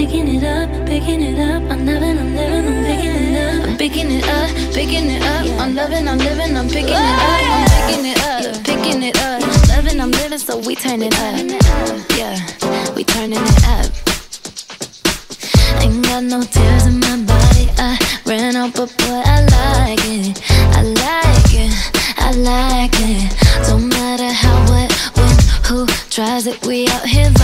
picking it up, picking it up. I'm loving, I'm living, I'm picking it up. I'm picking it up, picking it up. I'm loving, I'm living, I'm picking it up. I'm picking it up, picking it up. I'm loving, I'm living, so we turn it up. Yeah, we turning it up. Ain't got no tears in my body. I ran out, but boy, I like it. I like it, I like it. Don't matter how, what, when, who tries it. We out here